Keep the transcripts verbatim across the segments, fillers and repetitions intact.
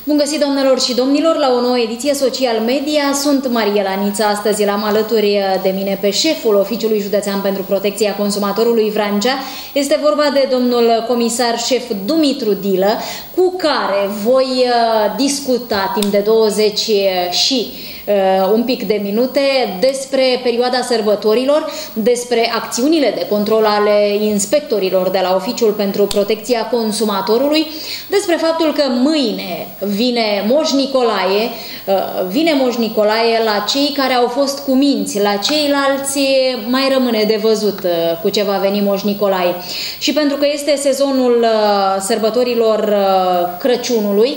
Bun găsit, doamnelor și domnilor, la o nouă ediție Social Media. Sunt Mariela Nița. Astăzi l-am alături de mine pe șeful Oficiului Județean pentru Protecția Consumatorului Vrancea. Este vorba de domnul comisar șef Dumitru Dilă, cu care voi discuta timp de douăzeci și un pic de minute despre perioada sărbătorilor, despre acțiunile de control ale inspectorilor de la Oficiul pentru Protecția Consumatorului, despre faptul că mâine vine Moș Nicolae, vine Moș Nicolae la cei care au fost cuminți, la ceilalți mai rămâne de văzut cu ce va veni Moș Nicolae. Și pentru că este sezonul sărbătorilor Crăciunului,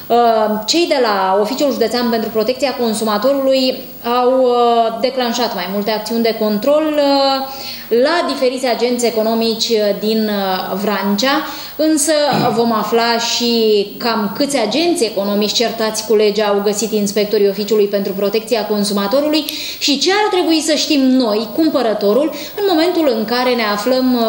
cei de la Oficiul Județean pentru Protecția Consumatorului au declanșat mai multe acțiuni de control la diferiți agenți economici din Vrancea, însă vom afla și cam câți agenți economici certați cu legea au găsit inspectorii Oficiului pentru Protecția Consumatorului și ce ar trebui să știm noi, cumpărătorul, în momentul în care ne aflăm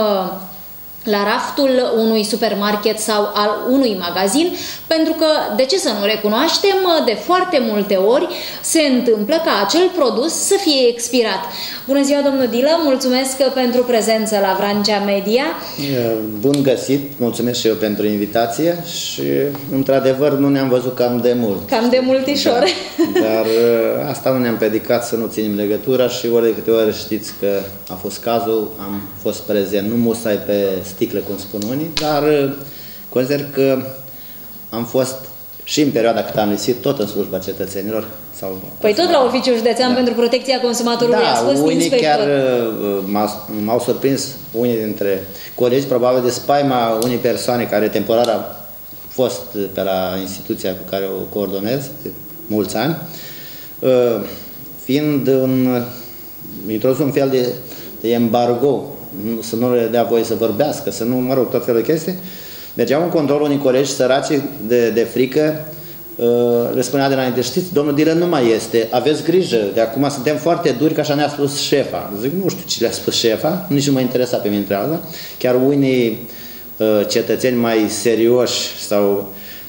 la raftul unui supermarket sau al unui magazin, pentru că, de ce să nu recunoaștem, de foarte multe ori se întâmplă ca acel produs să fie expirat. Bună ziua, domnul Dilă, mulțumesc pentru prezență la Vrancea Media. Bun găsit, mulțumesc și eu pentru invitație și, într-adevăr, nu ne-am văzut cam de mult. Cam de multișor. Da, dar asta nu ne-am predicat să nu ținem legătura și ori de câte ori știți că a fost cazul, am fost prezent, nu musai pe sticle, cum spun unii, dar consider că am fost și în perioada cât am lipsit tot în slujba cetățenilor. Sau păi tot la Oficiul Județean da. pentru Protecția Consumatorului da, ați fost unii inspector. Chiar m-au surprins unii dintre colegi, probabil de spaima unei persoane care temporar a fost pe la instituția cu care o coordonez de mulți ani, fiind un, introdus un fel de, de embargo, să nu le dea voie să vorbească, să nu, mă rog, tot felul de chestii. Mergeau în control unii colegi săraci de, de frică, le spunea de înainte, știți, domnul Dilă nu mai este, aveți grijă, de acum suntem foarte duri, că așa ne-a spus șefa. Zic, nu știu ce le-a spus șefa, nici nu mă interesa pe mine treaba. Chiar unii cetățeni mai serioși sau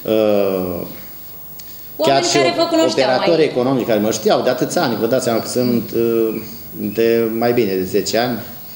chiar și operatori economici care mă știau de atâția ani, vă dați seama că sunt de mai bine de zece ani,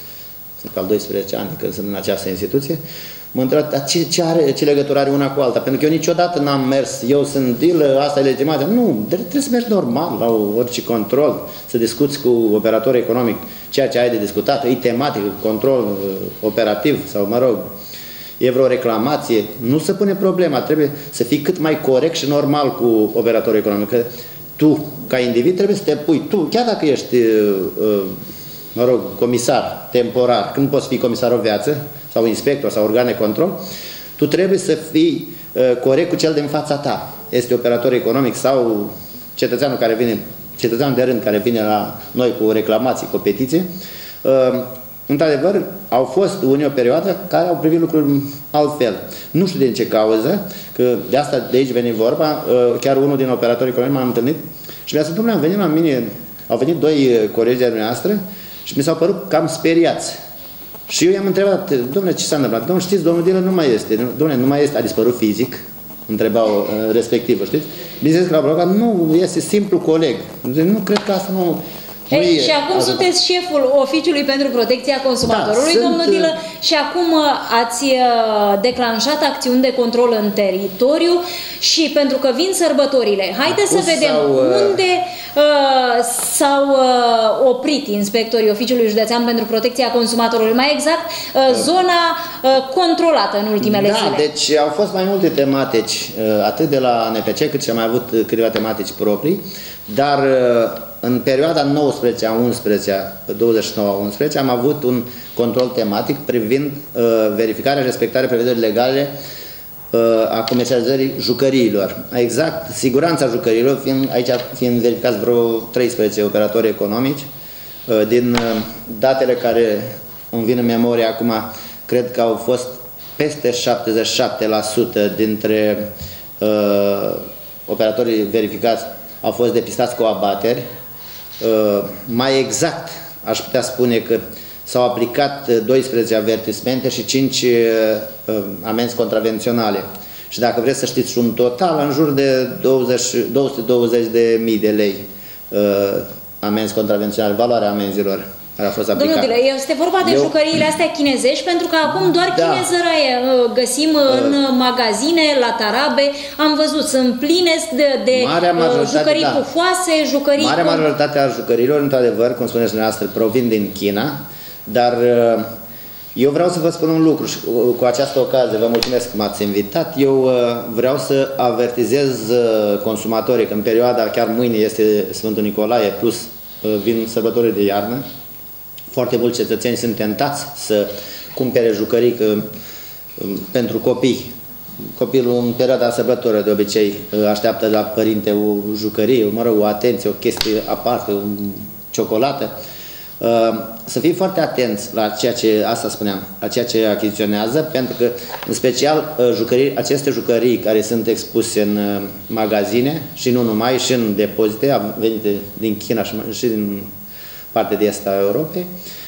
sunt al doisprezece ani când sunt în această instituție, mă întreb, dar ce, ce, are, ce legătură are una cu alta? Pentru că eu niciodată n-am mers, eu sunt Dilă, asta e legitimația. Nu, trebuie să mergi normal la orice control, să discuți cu operatorul economic ceea ce ai de discutat, e tematică, control operativ sau, mă rog, e vreo reclamație, nu se pune problema, trebuie să fii cât mai corect și normal cu operatorul economic. Că tu, ca individ, trebuie să te pui, tu, chiar dacă ești uh, mă rog, comisar temporar, când poți fi comisar o viață, sau inspector, sau organe de control, tu trebuie să fii uh, corect cu cel din fața ta. Este operator economic sau cetățeanul care vine, cetățeanul de rând care vine la noi cu reclamații, cu petiție. Uh, Într-adevăr, au fost unii o perioadă care au privit lucruri altfel. Nu știu din ce cauză, că de asta de aici veni vorba, uh, chiar unul din operatorii economici m-a întâlnit și mi-a spus, domnule, am venit la mine, au venit doi colegi de-ai noastre și mi s-au părut cam speriați. Și eu i-am întrebat, domnule, ce s-a întâmplat? Domnule, știți, domnul Dilă nu mai este. Domnule, nu mai este, a dispărut fizic? Întrebau uh, respectivă, știți? Bineînțeles că la blocat, nu, este simplu coleg. Nu cred că asta nu... Ei, și acum asta. Sunteți șeful Oficiului pentru Protecția Consumatorului, da, domnul sunt... Dilă, și acum ați declanșat acțiuni de control în teritoriu și pentru că vin sărbătorile, haideți să vedem sau, unde uh, s-au uh, oprit inspectorii Oficiului Județean pentru Protecția Consumatorului, mai exact uh, zona uh, controlată în ultimele da, zile. Da, deci au fost mai multe tematici, uh, atât de la N P C cât și am mai avut câteva tematici proprii, dar uh, în perioada nouăsprezece a unsprezece, douăzeci și nouă a unsprezece am avut un control tematic privind uh, verificarea și respectarea prevederilor legale uh, a comercializării jucăriilor. Exact, siguranța jucăriilor, fiind, aici fiind verificați vreo treisprezece operatori economici, uh, din uh, datele care îmi vin în memorie acum, cred că au fost peste șaptezeci și șapte la sută dintre uh, operatorii verificați au fost depistați cu abateri. Uh, mai exact, aș putea spune că s-au aplicat doisprezece avertismente și cinci uh, amenzi contravenționale. Și dacă vreți să știți, un total în jur de douăzeci, două sute douăzeci de mii de lei uh, amenzi contravenționale, valoarea amenzilor care a fost aplicată. Domnule Dile, este vorba de Eu... jucăriile astea chinezești, pentru că acum doar da. chinezăraie găsim în uh, magazine, la tarabe, am văzut, sunt pline de, de jucării da. pufoase, jucării... Marea cu... majoritate a jucărilor, într-adevăr, cum spuneți dumneavoastră, provin din China, dar uh, eu vreau să vă spun un lucru și cu această ocazie, vă mulțumesc că m-ați invitat, eu uh, vreau să avertizez uh, consumatorii că în perioada, chiar mâine este Sfântul Nicolae, plus uh, vin sărbătorile de iarnă, foarte mulți cetățeni sunt tentați să cumpere jucării că, pentru copii. Copilul în perioada sărbătorilor de obicei așteaptă la părinte o jucărie, mă rog, o atenție, o chestie aparte, o ciocolată. Să fii foarte atenți la ceea ce, asta spuneam, la ceea ce achiziționează, pentru că, în special, jucării, aceste jucării care sunt expuse în magazine și nu numai, și în depozite, venite din China și din partea de est a Europei,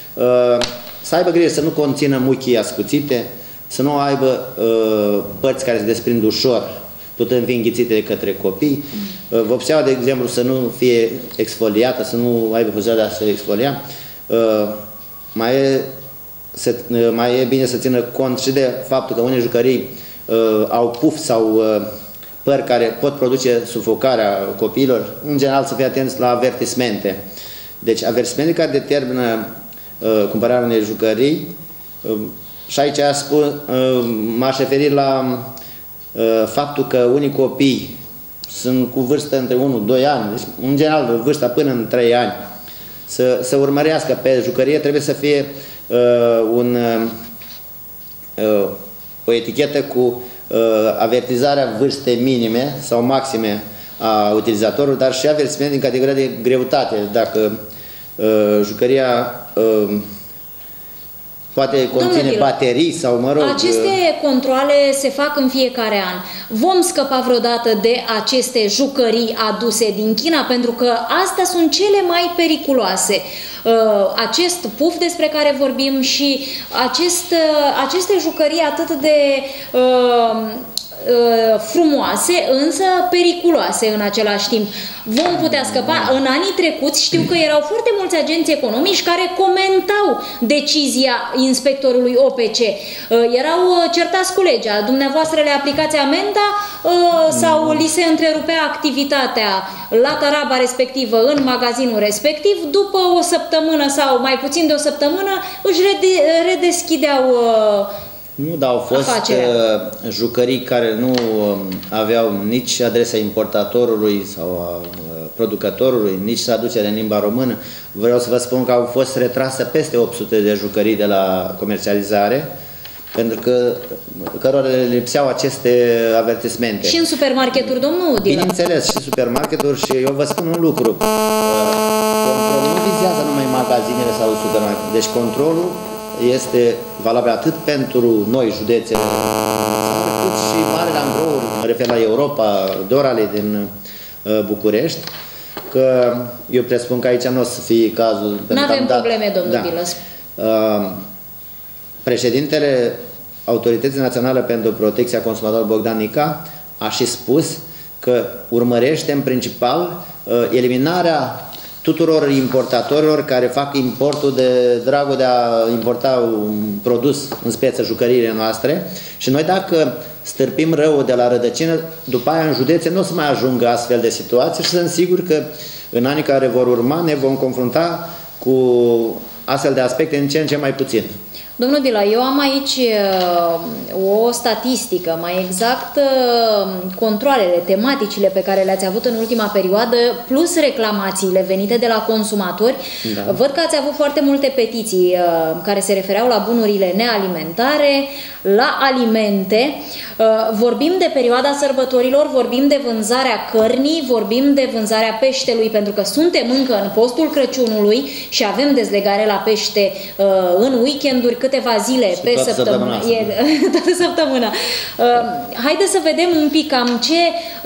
să aibă grijă să nu conțină muchii ascuțite, să nu aibă părți care se desprind ușor, putând fi înghițite de către copii. Vopseaua, de exemplu, să nu fie exfoliată, să nu aibă posibilitatea să exfolia. Mai e, să, mai e bine să țină cont și de faptul că unele jucării au puf sau păr care pot produce sufocarea copiilor. În general, să fie atenți la avertismente. Deci, avertismente care determină uh, cumpărarea unei jucării, uh, și aici spun, uh, m-aș referi la uh, faptul că unii copii sunt cu vârstă între unu doi ani, deci, în general, vârsta până în trei ani, să, să urmărească pe jucărie, trebuie să fie uh, un, uh, o etichetă cu uh, avertizarea vârstei minime sau maxime a utilizatorului, dar și avertisment din categoria de greutate. Dacă uh, jucăria uh, poate conține baterii sau, mă rog... Aceste controle se fac în fiecare an. Vom scăpa vreodată de aceste jucării aduse din China, pentru că astea sunt cele mai periculoase. Uh, acest puf despre care vorbim și acest, uh, aceste jucării atât de... Uh, frumoase, însă periculoase în același timp. Vom putea scăpa. În anii trecuți știu că erau foarte mulți agenți economici care comentau decizia inspectorului O P C. Erau certați cu legea. Dumneavoastră le aplicați amenda sau li se întrerupea activitatea la taraba respectivă în magazinul respectiv, după o săptămână sau mai puțin de o săptămână își redeschideau Nu, dar au fost afacerea. Jucării care nu aveau nici adresa importatorului sau a producătorului, nici traducerea în limba română. Vreau să vă spun că au fost retrase peste opt sute de jucării de la comercializare, pentru că cărora le lipseau aceste avertismente. Și în supermarketuri, domnul Dila? Bineînțeles, și supermarketuri, și eu vă spun un lucru. Controlul nu vizează numai magazinele sau supermarketuri. Deci controlul este valabil atât pentru noi, județele, cât și marile ambrouri, mă refer la Europa, Dorale din uh, București, că eu presupun că aici nu o să fie cazul. Nu avem probleme, domnul da. Bilăs. Uh, președintele Autorității Naționale pentru Protecția Consumatorului, Bogdan Nica, a și spus că urmărește în principal uh, eliminarea tuturor importatorilor care fac importul de dragul de a importa un produs, în speță jucăriile noastre, și noi dacă stârpim răul de la rădăcină, după aia în județe nu o să mai ajungă astfel de situații și sunt sigur că în anii care vor urma ne vom confrunta cu astfel de aspecte în ce în ce mai puțin. Domnul Dila, eu am aici uh, o statistică, mai exact uh, controalele, tematicile pe care le-ați avut în ultima perioadă, plus reclamațiile venite de la consumatori. Da. Văd că ați avut foarte multe petiții uh, care se refereau la bunurile nealimentare, la alimente. Uh, vorbim de perioada sărbătorilor, vorbim de vânzarea cărnii, vorbim de vânzarea peștelui, pentru că suntem încă în postul Crăciunului și avem dezlegare la pește uh, în weekenduri, câteva zile și pe toată săptămână. săptămâna E, toată săptămâna. Uh, haideți să vedem un pic cam ce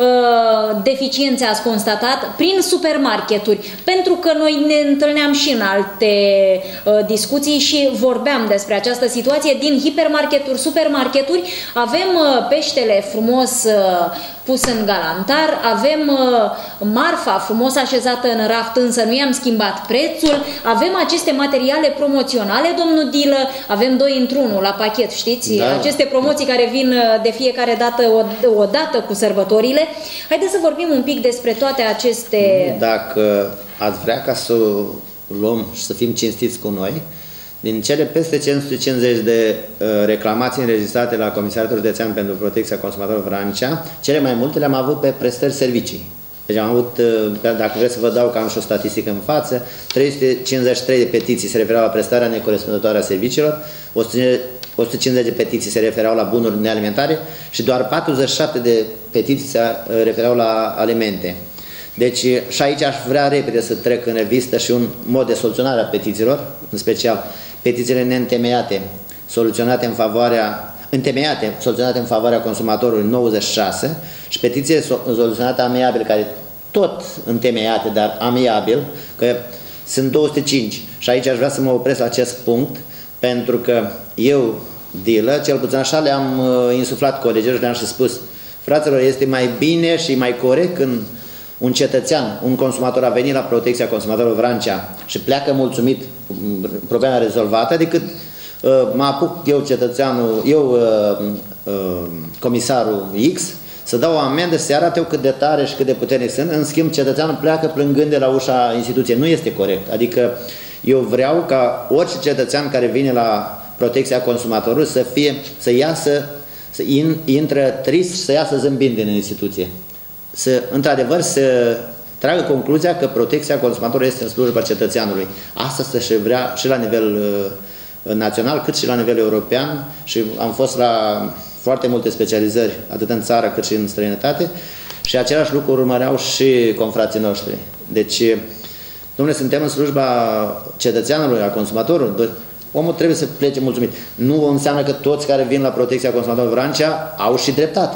uh, deficiențe ați constatat prin supermarketuri, pentru că noi ne întâlneam și în alte uh, discuții și vorbeam despre această situație. Din hipermarketuri, supermarketuri, avem uh, peștele frumos uh, pus în galantar, avem uh, marfa frumos așezată în raft, însă nu i-am schimbat prețul, avem aceste materiale promoționale, domnul Dilă, avem doi într-unul la pachet, știți? Da. Aceste promoții care vin de fiecare dată o, o dată cu sărbătorile. Haideți să vorbim un pic despre toate aceste... Dacă ați vrea ca să luăm și să fim cinstiți cu noi, din cele peste cinci sute cincizeci de uh, reclamații înregistrate la Comisariatul Județean pentru Protecția Consumatorilor Vrancea, cele mai multe le-am avut pe prestări servicii. Deci am avut, uh, dacă vreți să vă dau că am și o statistică în față, trei sute cincizeci și trei de petiții se refereau la prestarea necorespunzătoare a serviciilor, o sută cincizeci de petiții se refereau la bunuri nealimentare și doar patruzeci și șapte de petiții se refereau la alimente. Deci și aici aș vrea repede să trec în revistă și un mod de soluționare a petițiilor, în special petițiile neîntemeiate, soluționate în favoarea, întemeiate, soluționate în favoarea consumatorului nouăzeci și șase și petițiile soluționate amiabil, care tot întemeiate, dar amiabil, că sunt două sute cinci. Și aici aș vrea să mă opresc la acest punct, pentru că eu, Dilă, cel puțin așa le-am uh, insuflat colegilor și le-am și spus, fraților, este mai bine și mai corect când un cetățean, un consumator a venit la Protecția Consumatorilor Vrancea și pleacă mulțumit, problema rezolvată, decât uh, mă apuc eu, cetățeanul, eu, uh, uh, comisarul X, să dau o amendă, să arate eu cât de tare și cât de puternic sunt, în schimb cetățeanul pleacă plângând de la ușa instituției. Nu este corect. Adică eu vreau ca orice cetățean care vine la Protecția Consumatorului să fie, să iasă, să in, intră trist și să iasă zâmbind din instituție. Să, într-adevăr, să tragă concluzia că protecția consumatorului este în slujba cetățeanului. Asta se vrea și la nivel uh, național, cât și la nivel european, și am fost la foarte multe specializări, atât în țară cât și în străinătate, și același lucru urmăreau și confrații noștri. Deci, dom'le, suntem în slujba cetățeanului, a consumatorului. Omul trebuie să plece mulțumit. Nu înseamnă că toți care vin la Protecția Consumatorului Vrancea au și dreptate.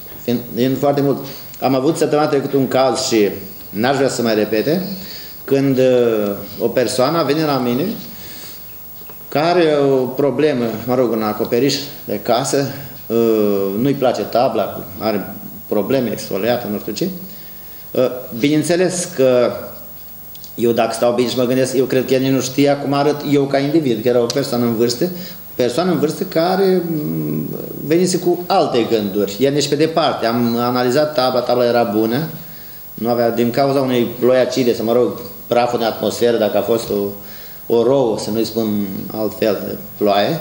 Fiind foarte mult. Am avut săptămâna trecută un caz și n-aș vrea să mai repete, când uh, o persoană a venit la mine care are o problemă, mă rog, un acoperiș de casă, uh, nu-i place tabla, are probleme exfoliate, nu știu ce. Uh, bineînțeles că eu, dacă stau bine și mă gândesc, eu cred că el nu știa cum arăt eu ca individ, că era o persoană în vârstă, persoană în vârstă care venise cu alte gânduri. El nici pe departe. Am analizat tabla, tabla era bună, nu avea, din cauza unei ploi acide, să mă rog, praful în atmosferă, dacă a fost o, o rouă, să nu-i spun altfel de ploaie,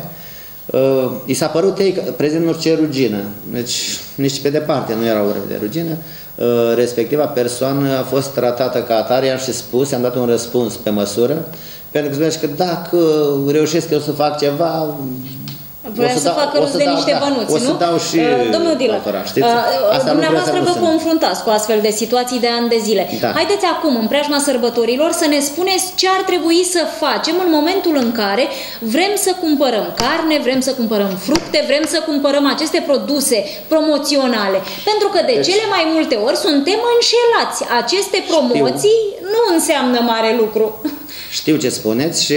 uh, i s-a părut ei prezent orice rugină. Deci nici pe departe nu era o de rugină. Uh, respectiva persoană a fost tratată ca atare, i-am și spus, i-am dat un răspuns pe măsură, pentru că zice că dacă reușesc eu să fac ceva, Vreau să, să facă rost de niște da, bănuți, o să nu? dau și Domnul Dilă, uh, dumneavoastră vă confruntați cu astfel de situații de ani de zile. Da. Haideți acum, în preajma sărbătorilor, să ne spuneți ce ar trebui să facem în momentul în care vrem să cumpărăm carne, vrem să cumpărăm fructe, vrem să cumpărăm aceste produse promoționale. Pentru că de deci, cele mai multe ori suntem înșelați. Aceste promoții știu. nu înseamnă mare lucru. Știu ce spuneți și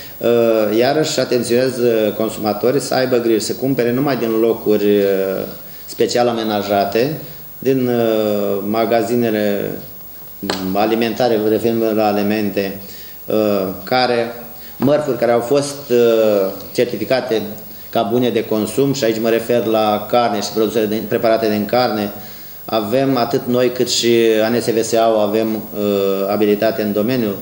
Uh, iarăși atenționez consumatorii să aibă grijă, să cumpere numai din locuri uh, special amenajate, din uh, magazinele alimentare, referind la alimente, uh, care, mărfuri care au fost uh, certificate ca bune de consum, și aici mă refer la carne și produsele de, preparate din carne. Avem, atât noi cât și A N S V S A-ul, avem uh, abilitate în domeniul,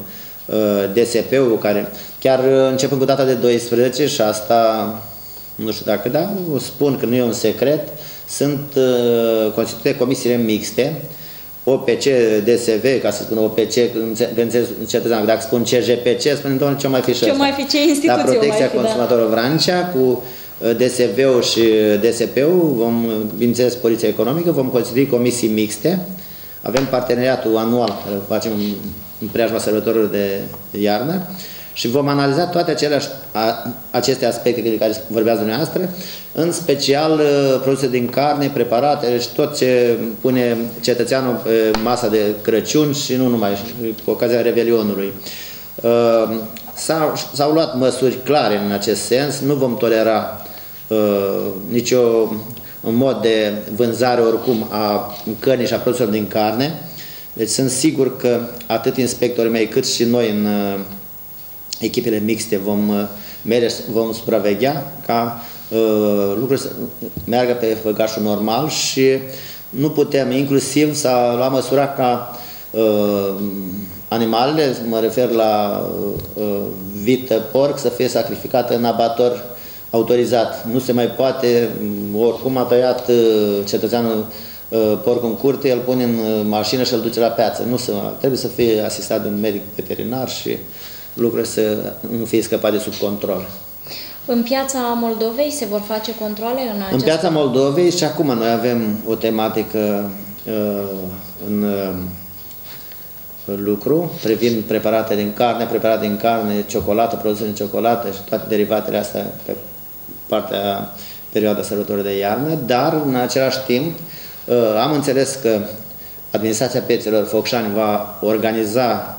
D S P-ul, care chiar începând cu data de doisprezece, și asta nu știu dacă da, o spun că nu e un secret, sunt uh, constituite comisiile mixte, O P C, D S V, ca să spun O P C, cetățean, dacă spun C J P C, spune, doamne, ce mai fi și ce mai fi, ce instituție la Protecția Consumatorilor Vrancea, cu D S V-ul și D S P-ul, vom, bineînțeles, Poliția Economică, vom constitui comisii mixte. Avem parteneriatul anual, care îl facem în preajma sărbătorilor de iarnă, Și vom analiza toate aceleași, a, aceste aspecte de care vorbeați dumneavoastră, în special produse din carne, preparate și tot ce pune cetățeanul pe masa de Crăciun și nu numai, cu ocazia Revelionului. S-au luat măsuri clare în acest sens, nu vom tolera uh, nicio mod de vânzare oricum a cărnii și a produselor din carne. Deci sunt sigur că atât inspectorii mei cât și noi în uh, echipele mixte vom, uh, mere, vom supraveghea ca uh, lucrurile să meargă pe făgașul normal și nu putem inclusiv să luăm măsura ca uh, animalele, mă refer la uh, vită, porc, să fie sacrificată în abator autorizat. Nu se mai poate, oricum a tăiat uh, cetățeanul uh, porc în curte, îl pune în mașină și îl duce la piață. Nu se, trebuie să fie asistat de un medic veterinar și lucrurile să nu fie scăpate de sub control. În piața Moldovei se vor face controle în această... În piața Moldovei și acum noi avem o tematică uh, în... Uh, lucru, privind preparate din carne, preparate din carne, ciocolată, produse din ciocolată și toate derivatele astea pe partea perioada sărbătorii de iarnă, dar în același timp am înțeles că Administrația Piețelor Focșani va organiza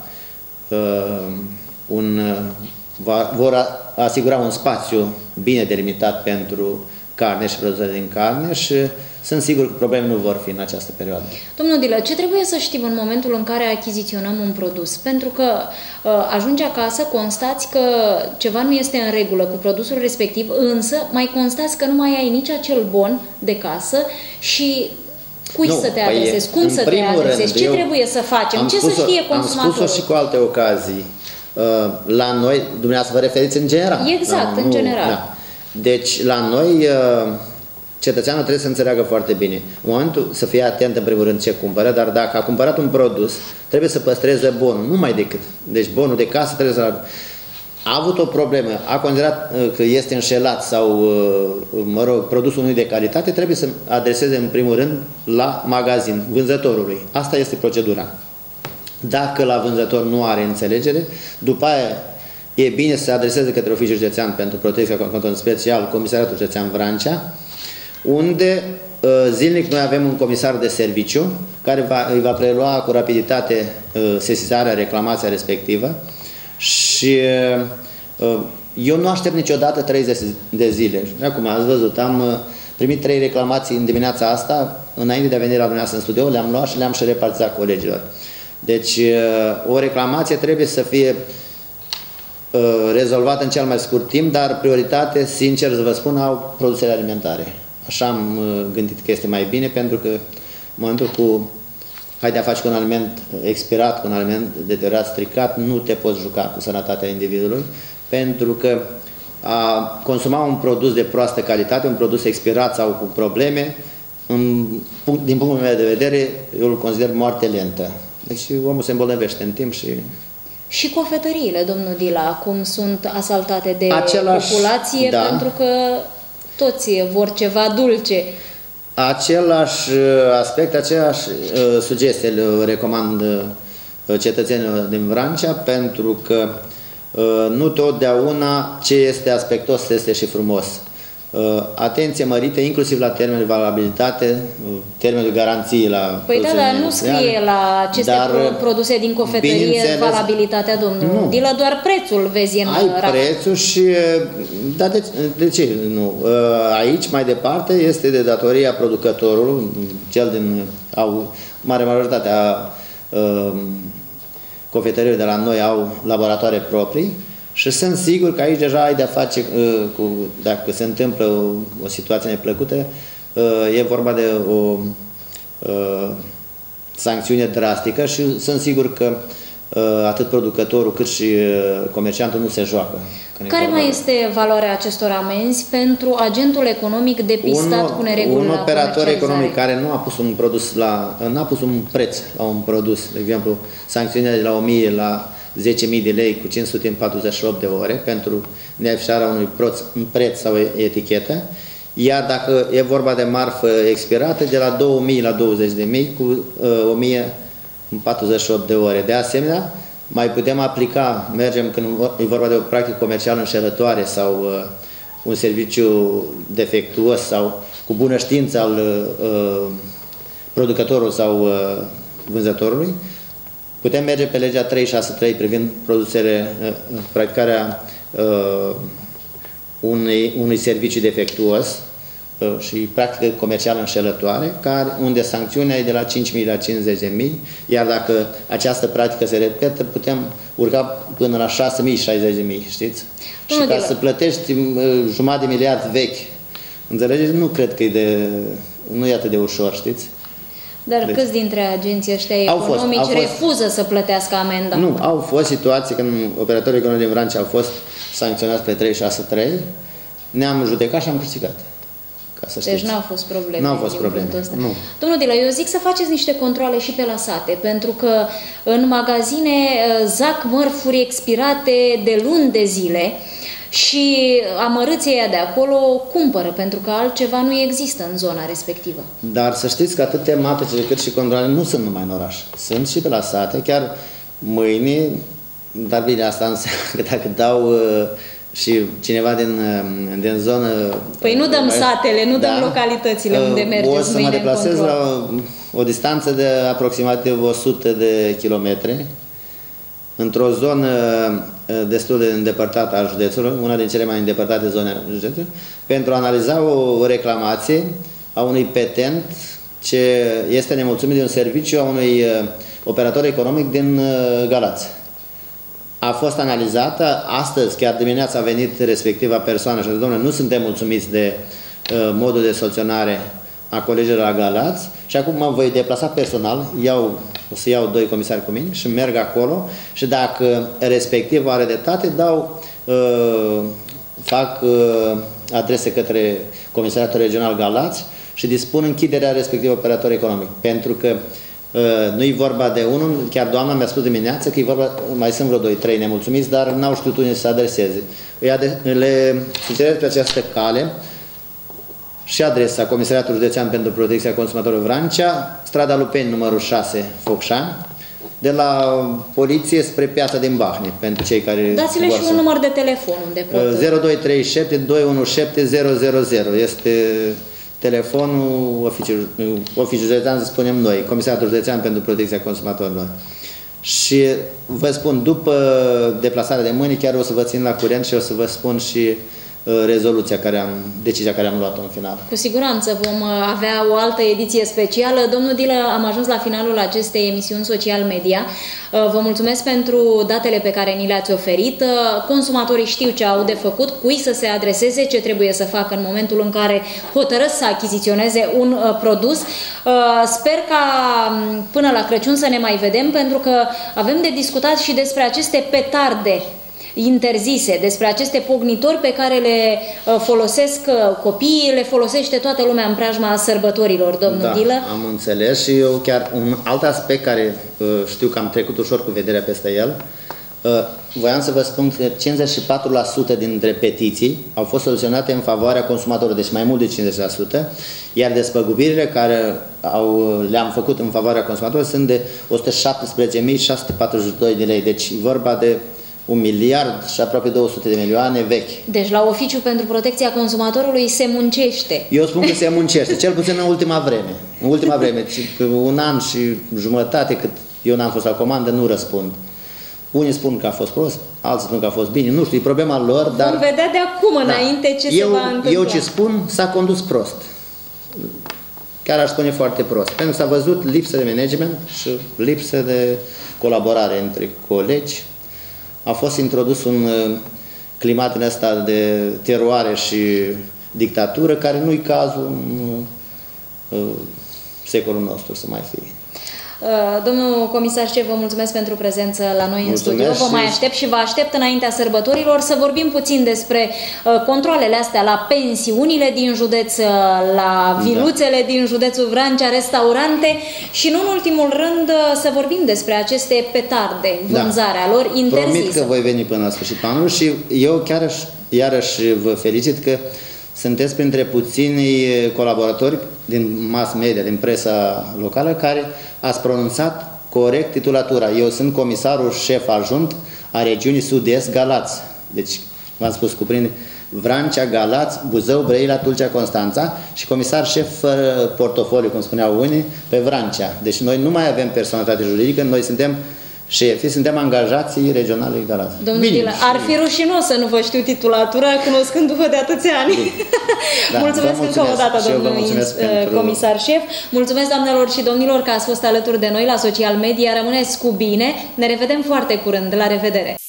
un, va, vor asigura un spațiu bine delimitat pentru carne și produse din carne și sunt sigur că probleme nu vor fi în această perioadă. Domnul Dilă, ce trebuie să știm în momentul în care achiziționăm un produs? Pentru că uh, ajungi acasă, constați că ceva nu este în regulă cu produsul respectiv, însă mai constați că nu mai ai nici acel bon de casă și cui nu, să te adresezi, cum să te adresezi, ce trebuie să facem, ce să știe consumatorul? Am spus-o și cu alte ocazii. Uh, la noi, dumneavoastră vă referiți în general? Exact, da, în nu, general. Da. Deci, la noi... Uh, cetățeanul trebuie să înțeleagă foarte bine. În momentul să fie atent în primul rând ce cumpără, dar dacă a cumpărat un produs, trebuie să păstreze bonul, nu mai decât. Deci bonul de casă trebuie să... A avut o problemă, a considerat că este înșelat sau, mă rog, produsul nu de calitate, trebuie să adreseze în primul rând la magazin, vânzătorului. Asta este procedura. Dacă la vânzător nu are înțelegere, după aia e bine să se adreseze către Oficiul Județean pentru Protecția Control Special, Comisariatul Județean Vrancea, unde zilnic noi avem un comisar de serviciu care va, îi va prelua cu rapiditate sesizarea, reclamația respectivă și eu nu aștept niciodată treizeci de zile. Acum ați văzut, am primit trei reclamații în dimineața asta, înainte de a veni la dumneavoastră în studio, le-am luat și le-am și repartizat colegilor. Deci o reclamație trebuie să fie rezolvată în cel mai scurt timp, dar prioritate, sincer să vă spun, au produsele alimentare. Așa am gândit că este mai bine, pentru că în momentul cu hai de a face cu un aliment expirat, cu un aliment deteriorat, stricat, nu te poți juca cu sănătatea individului, pentru că a consuma un produs de proastă calitate, un produs expirat sau cu probleme, în, din punctul meu de vedere, eu îl consider moarte lentă. Deci omul se îmbolnăvește în timp și... Și cofetăriile, domnul Dila, acum sunt asaltate de Același, populație, da, pentru că toți vor ceva dulce. Același aspect, aceeași sugestie le recomand cetățenilor din Vrancea, pentru că nu totdeauna ce este aspectos este și frumos. Atenție mărită, inclusiv la termenul de valabilitate, termenul de garanție la... Păi da, dar nu scrie la aceste dar, produse din cofetărie valabilitatea, domnul Dilă, doar prețul vezi în ai raft. Prețul și... Dar de, de ce nu? Aici, mai departe, este de datoria producătorului, cel din... Au, mare majoritate a cofetăriilor de la noi au laboratoare proprii, și sunt sigur că aici deja ai de-a face uh, cu, dacă se întâmplă o, o situație neplăcută, uh, e vorba de o uh, sancțiune drastică și sunt sigur că uh, atât producătorul cât și uh, comerciantul nu se joacă. Care mai este valoarea acestor amenzi pentru agentul economic depistat un, cu nereguli un la operator economic care nu a pus un produs la, n-a pus un preț la un produs, de exemplu, sancțiunea de la o mie la zece mii de lei cu cinci sute patruzeci și opt de ore pentru neafișarea unui preț sau etichetă, iar dacă e vorba de marfă expirată, de la două mii la douăzeci de mii cu uh, o mie patruzeci și opt de ore. De asemenea, mai putem aplica, mergem când e vorba de o practică comercială înșelătoare sau uh, un serviciu defectuos sau cu bună știință al uh, producătorului sau uh, vânzătorului, putem merge pe legea trei șase trei privind produsele, uh, practicarea uh, unui, unui serviciu defectuos uh, și practică comercială înșelătoare, care, unde sancțiunea e de la cinci mii la cincizeci de mii, iar dacă această practică se repetă, putem urca până la șase mii șaizeci de mii, știți? Și ca să plătești uh, jumătate de miliard vechi, înțelegeți? Nu cred că e de, nu e atât de ușor, știți? Dar deci, câți dintre agenții ăștia economici fost, refuză fost, să plătească amenda? Nu, au fost situații când operatorii economici din Vrancea au fost sancționați pe trei șase trei, ne-am judecat și am câștigat. Ca să deci n-au fost probleme. N-au fost probleme, nu. Domnul Dilă, eu zic să faceți niște controle și pe la sate, pentru că în magazine zac mărfuri expirate de luni de zile și amărâții ăia de acolo cumpără, pentru că altceva nu există în zona respectivă. Dar să știți că atât tematice cât și controle nu sunt numai în oraș. Sunt și pe la sate, chiar mâine, dar bine, asta înseamnă că dacă dau uh, și cineva din, uh, din zonă... Păi nu dăm uh, satele, nu da, dăm localitățile uh, unde mergeți. O să mă deplasez la o, o distanță de aproximativ o sută de kilometri, într-o zonă destul de îndepărtată a județului, una din cele mai îndepărtate zone a județului, pentru a analiza o reclamație a unui petent ce este nemulțumit de un serviciu a unui operator economic din Galați. A fost analizată, astăzi, chiar dimineața a venit respectiva persoană și a zis, domnule, nu suntem mulțumiți de uh, modul de soluționare a colegilor la Galați și acum mă voi deplasa personal, iau, o să iau doi comisari cu mine și merg acolo și dacă respectiv are dreptate, dau, uh, fac uh, adrese către Comisariatul Regional Galați și dispun închiderea respectiv operator economic. Pentru că uh, nu e vorba de unul, chiar doamna mi-a spus dimineață că e vorba, mai sunt vreo doi trei nemulțumiți, dar n-au știut unde să se adreseze. Le sugerez pe această cale și adresa Comisariatului Județean pentru Protecția Consumatorilor Vrancea, strada Lupeni, numărul șase, Focșani, de la poliție spre piața din Bahne, pentru cei care... Dați-le și un număr de telefon unde pot... zero doi trei șapte doi unu șapte zero zero zero este telefonul oficiul, oficiul județean, să spunem noi, Comisariatul Județean pentru Protecția Consumatorilor. Și vă spun, după deplasarea de mâine, chiar o să vă țin la curent și o să vă spun și rezoluția care am, decizia care am luat-o în final. Cu siguranță vom avea o altă ediție specială. Domnul Dilă, am ajuns la finalul acestei emisiuni Social Media. Vă mulțumesc pentru datele pe care ni le-ați oferit. Consumatorii știu ce au de făcut, cui să se adreseze, ce trebuie să facă în momentul în care hotărăsc să achiziționeze un produs. Sper ca până la Crăciun să ne mai vedem, pentru că avem de discutat și despre aceste petarde interzise, despre aceste pognitori pe care le folosesc copiii, le folosește toată lumea în preajma sărbătorilor, domnul da, Dilă. Am înțeles și eu chiar un alt aspect care știu că am trecut ușor cu vederea peste el, voiam să vă spun că cincizeci și patru la sută dintre petiții au fost soluționate în favoarea consumatorilor, deci mai mult de cincizeci la sută, iar despăgubirile care le-am făcut în favoarea consumatorilor sunt de o sută șaptesprezece mii șase sute patruzeci și doi de lei, deci e vorba de un miliard și aproape două sute de milioane vechi. Deci la Oficiul pentru Protecția Consumatorului se muncește. Eu spun că se muncește, cel puțin în ultima vreme. În ultima vreme, un an și jumătate cât eu n-am fost la comandă, nu răspund. Unii spun că a fost prost, alții spun că a fost bine, nu știu, e problema lor, dar... Vom vedea de acum înainte ce eu, se va întâmpla. Eu ce spun, s-a condus prost. Chiar aș spune foarte prost. Pentru că s-a văzut lipsă de management și lipsă de colaborare între colegi. A fost introdus un climat în ăsta de teroare și dictatură, care nu-i cazul în secolul nostru să mai fie. Domnul comisar Șef, vă mulțumesc pentru prezență la noi mulțumesc în studio. Vă mai aștept și vă aștept înaintea sărbătorilor să vorbim puțin despre controlele astea la pensiunile din județ, la viluțele da. din județul Vrancea, restaurante și, nu în ultimul rând, să vorbim despre aceste petarde, vânzarea da. lor interzisă. Promit că voi veni până la sfârșitul anului și eu chiar iarăși vă felicit că sunteți printre puținii colaboratori din mass media, din presa locală, care ați pronunțat corect titulatura. Eu sunt comisarul șef adjunct a regiunii Sud-Est Galați. Deci, v-am spus, cuprinde Vrancea, Galați, Buzău, Brăila, Tulcea, Constanța și comisar șef fără portofoliu, cum spuneau unii, pe Vrancea. Deci noi nu mai avem personalitate juridică, noi suntem șefii, suntem angajații regionale Galați. Domnul Dilă, ar fi rușinos să nu vă știu titulatura, cunoscându-vă de atâția ani. Da, mulțumesc, mulțumesc încă o dată, domnul comisar șef. Mulțumesc, doamnelor și domnilor, că ați fost alături de noi la Social Media. Rămâneți cu bine. Ne revedem foarte curând. La revedere!